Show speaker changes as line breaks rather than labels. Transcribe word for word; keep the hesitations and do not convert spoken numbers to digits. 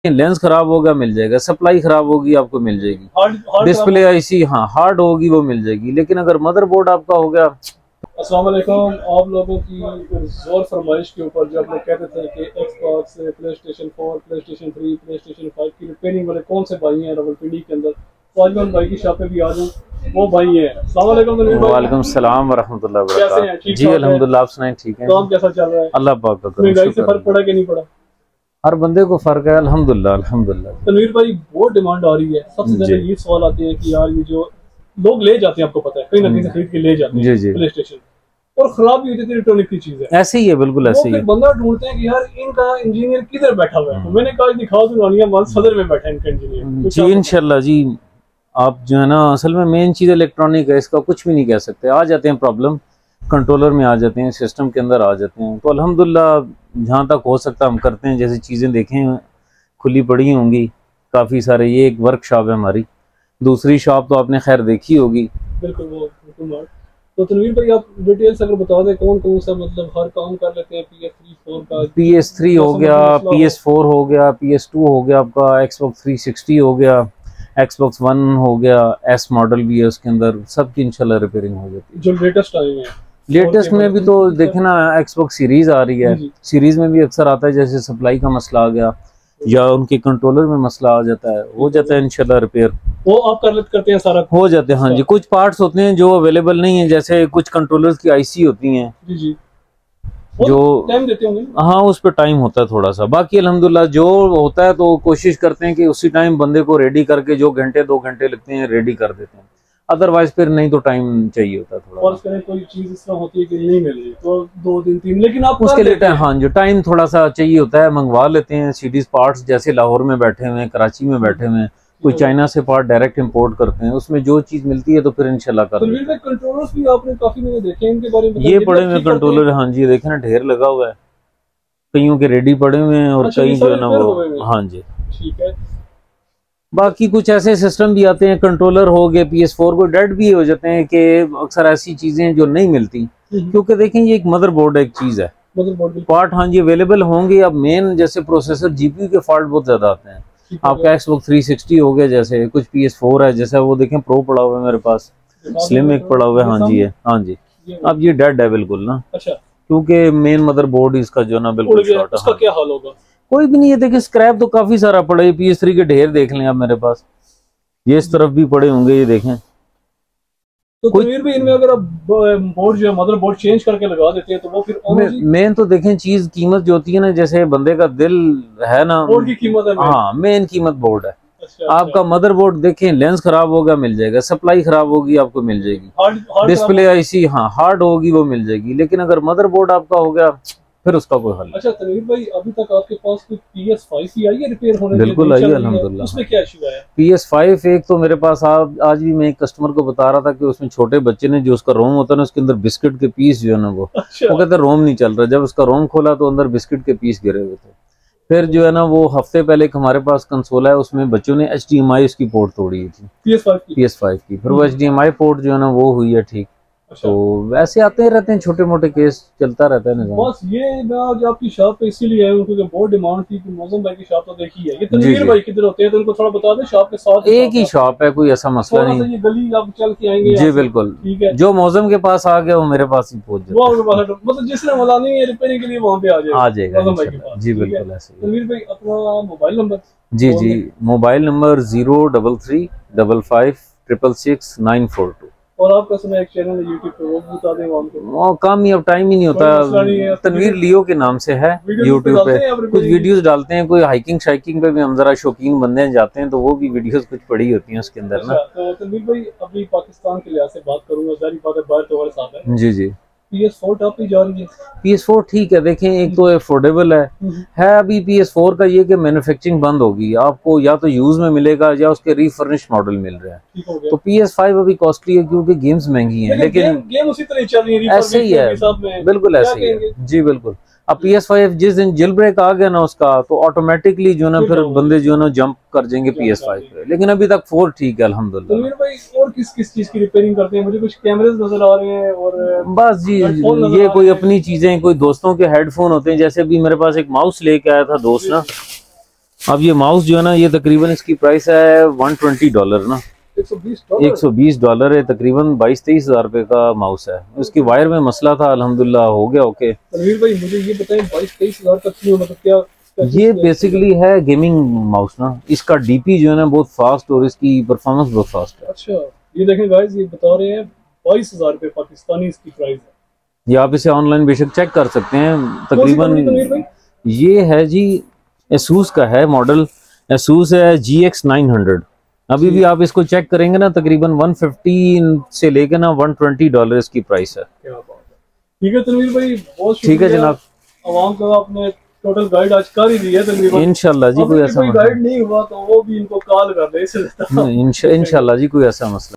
Lens खराब होगा मिल जाएगा, सप्लाई खराब होगी आपको मिल जाएगी, डिस्प्ले आईसी हाँ हार्ड होगी वो मिल जाएगी। लेकिन अगर मदरबोर्ड आपका हो गया।
अस्सलाम वालेकुम। आप लोगों की जोर फरमाइश के ऊपर जब लोग कहते थे कि Xbox, PlayStation four, PlayStation three, PlayStation five की रिपेयरिंग वाले कौन से भाई हैं रावलपिंडी के अंदर, तो आज मैं उन भाई की शॉप पे भी आ जाऊँ। वो भाई हैं। अस्सलाम वालेकुम।
वालेकुम सलाम व रहमतुल्लाहि व बरकातहू। जी अल्हम्दुलिल्लाह, आप सुनाएं ठीक है?
काम कैसा चल रहा है?
अल्लाह पाक का करम।
महंगाई से फर्क पड़ा कि नहीं पड़ा?
हर बंदे को फर्क है अल्हम्दुलिल्लाह अल्हम्दुलिल्लाह।
तनवीर भाई बहुत डिमांड आ रही है, सबसे ज्यादा ये सवाल आते हैं कि यार ये जो लोग ले जाते हैं, आपको पता है कहीं ना कहीं से खरीद के ले जाते हैं प्ले स्टेशन, और खराब भी होती है, इलेक्ट्रॉनिक की चीज है।
ऐसे ही है, बिल्कुल ऐसे ही है।
बंदा ढूंढते हैं कि यार इनका इंजीनियर किधर बैठा हुआ है, तो मैंने कहा दिखा दूं रानिया माल सदर में बैठा है इनका इंजीनियर।
जी इंशाल्लाह जी। आप जो है ना, असल में मेन चीज इलेक्ट्रॉनिक है, इसका कुछ भी नहीं कह सकते। आ जाते हैं प्रॉब्लम, कंट्रोलर में आ जाते हैं, सिस्टम के अंदर आ जाते हैं, तो अल्हम्दुलिल्लाह जहाँ तक हो सकता हम करते हैं। जैसे चीज़ें देखें खुली पड़ी होंगी काफ़ी सारे। ये एक वर्कशॉप है हमारी, दूसरी शॉप तो आपने खैर देखी होगी।
बिल्कुल वो बिल्कुल। तो तनवीर भाई आप डिटेल्स अगर बता दें कौन कौन सा मतलब हर काम कर लेते हैं। पी एस थ्री फोर का,
पी एस थ्री हो गया, पी एस फोर हो गया, पी एस टू हो गया, आपका एक्सबॉक्स थ्री सिक्सटी हो गया, एक्सबॉक्स वन हो गया, एस मॉडल भी है उसके अंदर, सबकी इंशाल्लाह रिपेयरिंग हो जाती है।
जो लेटेस्ट आए हैं,
लेटेस्ट में भी तो देखे ना, एक्सबॉक्स सीरीज आ रही है, सीरीज में भी अक्सर आता है जैसे सप्लाई का मसला आ गया या उनके कंट्रोलर में मसला आ जाता है, हो जाता है इंशाल्लाह रिपेयर।
वो आप कर लेते करते हैं सारा? हो
जाते हैं हाँ जी। कुछ पार्ट्स होते हैं जो अवेलेबल नहीं है, जैसे कुछ कंट्रोलर्स की आईसी होती हैं
जी जी,
जो
टाइम देते होंगे।
हाँ उस पर टाइम होता है थोड़ा सा। बाकी अल्हम्दुलिल्लाह जो होता है तो कोशिश करते हैं कि उसी टाइम बंदे को रेडी करके, जो घंटे दो घंटे लगते हैं रेडी कर देते हैं, अदरवाइज फिर नहीं तो टाइम चाहिए होता है थोड़ा।
और कोई चीज इस तरह होती है कि नहीं मिल रही तो दो दिन तीन, लेकिन आप
उसके लिए हाँ जो टाइम थोड़ा सा चाहिए होता है, मंगवा लेते हैं सीरीज पार्ट्स। जैसे लाहौर में बैठे हुए हैं, कराची में बैठे हुए हैं, कोई चाइना से पार्ट डायरेक्ट इंपोर्ट करते हैं, उसमें जो चीज मिलती है तो फिर इंशाल्लाह कर लेते हैं।
कंट्रोलर्स भी आपने काफी मैंने देखे हैं, इनके बारे में
ये पड़े हुए कंट्रोलर हाँ जी, देखे ना ढेर लगा हुआ है, कईयों के रेडी पड़े हुए हैं और कई जो है ना वो हाँ जी
ठीक है।
बाकी कुछ ऐसे सिस्टम भी आते हैं, कंट्रोलर हो गए पी एस फोर को डेड भी हो जाते हैं कि अक्सर ऐसी चीजें जो नहीं मिलती, क्योंकि देखें ये एक मदरबोर्ड एक चीज है, पार्ट हाँ जी अवेलेबल होंगे। अब मेन जैसे प्रोसेसर जीपीयू के फॉल्ट बहुत ज्यादा आते हैं। आपका एक्सबॉक्स थ्री सिक्सटी हो गया, जैसे कुछ पी एस फोर है, जैसे वो देखें प्रो पड़ा हुआ है मेरे पास, स्लिम एक पड़ा हुआ है हाँ जी है हाँ जी। अब ये डेड है बिल्कुल ना, क्योंकि मेन मदरबोर्ड इसका जो ना बिल्कुल शॉर्ट है।
क्या हाल होगा?
कोई भी नहीं है, देखिए स्क्रैप तो काफी सारा पड़ा है। पी एस थ्री के ढेर देख लें आप मेरे पास, ये इस तरफ भी पड़े होंगे, ये देखें।
तो तनवीर भी इनमें अगर आप बोर्ड जो है मदरबोर्ड चेंज करके लगा देते हैं तो वो फिर
मेन तो देखें चीज कीमत जो होती है ना, जैसे बंदे का दिल है ना,
बोर्ड की कीमत है।
हाँ मेन कीमत बोर्ड है।
अच्छा,
आपका मदरबोर्ड देखें, लेंस खराब होगा मिल जाएगा, सप्लाई खराब होगी आपको मिल जाएगी, डिस्प्ले आईसी हाँ हार्ड होगी वो मिल जाएगी। लेकिन अगर मदरबोर्ड आपका हो गया फिर उसका कोई हल।
अच्छा तनवीर भाई, अभी तक आपके पास कोई पी एस फाइव की आई है रिपेयर होने?
बिल्कुल आई है अल्हम्दुलिल्लाह।
उसमें क्या इशू आया?
पी एस फाइव एक तो मेरे पास आप आज भी मैं एक कस्टमर को बता रहा था कि उसमें छोटे बच्चे ने जो उसका रोम होता है ना, उसके अंदर बिस्किट के पीस जो है ना वो
अच्छा।
वो कहते हैं रोम नहीं चल रहा। जब उसका रोम खोला तो अंदर बिस्किट के पीस गिरे हुए थे। फिर जो है ना वो हफ्ते पहले एक हमारे पास कंसोल है, उसमें बच्चों ने एच डी एम आई उसकी पोर्ट तोड़ी थी
पी एस फाइव की
पी एस फाइव की फिर वो H D M I port जो है ना वो हुई है ठीक।
अच्छा।
तो वैसे आते ही रहते हैं, छोटे मोटे केस चलता रहता है निजाम।
बस ये मैं आज आपकी शॉप पे इसीलिए आया हूं क्योंकि बहुत डिमांड थी कि मौसम भाई की शॉप तो देखी है। ये तनवीर भाई किधर होते हैं तो उनको थोड़ा बता दें, शॉप के साथ
एक ही शॉप है, कोई ऐसा मसला नहीं।
ये गली आप चल के आएंगे
जी बिल्कुल,
ठीक है।
जो मौसम के पास आ गया वो मेरे पास ही पहुंच
जाएगा, मतलब जिसने मजा नहीं है रिपेयरिंग के लिए वहाँ पे आ जाएगा
आ जाएगा जी बिल्कुल ऐसे।
तनवीर भाई अपना मोबाइल नंबर?
जी जी mobile number zero double three double five triple six nine four two.
और आपका सुना एक चैनल है यूट्यूब पे, वो बता दें वहाँ पे।
काम ही अब टाइम ही नहीं होता, तनवीर लियो के नाम से है यूट्यूब पे, कुछ वीडियोस डालते हैं। कोई हाइकिंग शाइकिंग पे भी हम जरा शौकीन बंदे हैं, जाते हैं तो वो भी वीडियोस कुछ पड़ी होती हैं उसके अंदर ना।
तो तनवीर भाई अभी पाकिस्तान के लिहाज से बात करूंगा, जारी बात है बाहर तो हमारे साथ है।
जी जी
पी एस फोर टॉप पे जा रही है।
पी एस फोर ठीक है, देखें एक तो अफोर्डेबल है है अभी पी एस फोर का ये कि मैन्युफैक्चरिंग बंद होगी, आपको या तो यूज में मिलेगा या उसके रीफर्निश मॉडल मिल रहे हैं। तो पी एस फाइव अभी कॉस्टली है क्योंकि गेम्स महंगी हैं, लेकिन
गेम उसी तरह चल रही है,
ऐसे ही है बिल्कुल ऐसे ही है जी बिल्कुल। अब पी एस फाइव जिस दिन जिल ब्रेक आ गया ना उसका, तो ऑटोमेटिकली जो ना फिर बंदे जो ना जंप कर जाएंगे पी एस फाइव पे। लेकिन अभी तक फोर ठीक है अल्हम्दुलिल्लाह।
भाई और किस किस चीज की रिपेयरिंग करते हैं? मुझे कुछ कैमरेस नजर आ रहे हैं और
बस जी ये कोई अपनी चीजें, कोई दोस्तों के हेडफोन होते हैं। जैसे भी मेरे पास एक माउस लेके आया था दोस्त ना, अब ये माउस जो है ना, ये तकरीबन इसकी प्राइस है वन ट्वेंटी डॉलर ना,
एक सौ बीस डॉलर
एक सौ बीस डॉलर है, तकरीबन बाईस तेईस हजार रुपए का माउस है। उसकी वायर में मसला था, अल्हम्दुलिल्लाह हो गया ओके।
तनवीर भाई मुझे ये बताएं बाईस तेईस हजार का क्यों, मतलब क्या
ये बेसिकली है गेमिंग माउस ना, इसका डीपी जो है ना बहुत फास्ट और इसकी परफॉर्मेंस बहुत फास्ट है।
अच्छा ये देखें गाइस, ये बता रहे हैं बाईस हजार रुपए पाकिस्तानी इसकी प्राइस है।
ये आप इसे ऑनलाइन बेशक चेक कर सकते हैं। तकरीबन ये है जी एसूस का है मॉडल, एसूस है जी एक्स नाइन हंड्रेड। अभी भी आप इसको चेक करेंगे ना, तकरीबन वन फिफ्टी से लेकर ना वन ट्वेंटी डॉलर इसकी प्राइस है।
क्या बात है। ठीक है तनवीर भाई, बहुत
ठीक है जनाब,
आवाम को आपने टोटल गाइड आज कर ही दी है तकरीबन।
इंशाल्लाह जी कोई ऐसा
गाइड नहीं हुआ तो वो भी इनको कॉल कर दे,
इंशाल्लाह जी कोई ऐसा मसला